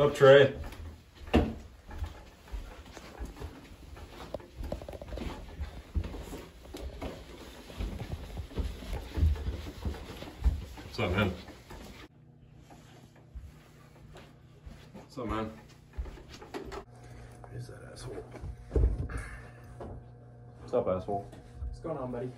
What's up, Trey? What's up, man? What's up, man? Who's that asshole? What's up, asshole? What's going on, buddy?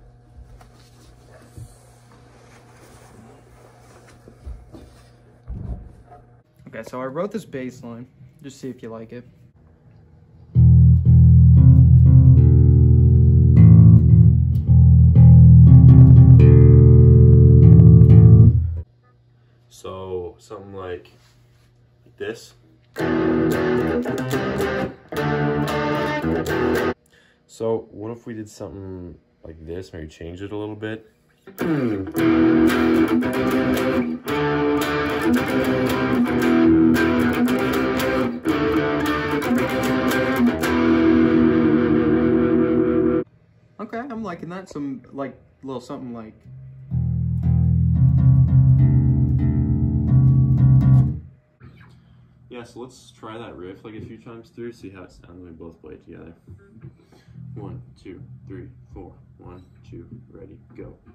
Okay, so I wrote this bass line. Just see if you like it. So, something like this. So, what if we did something like this, maybe change it a little bit? Okay, I'm liking that. Some, like, little something like... Yeah, so let's try that riff like a few times through, see how it sounds when we both play it together. 1, 2, 3, 4. 1, 2, ready, go.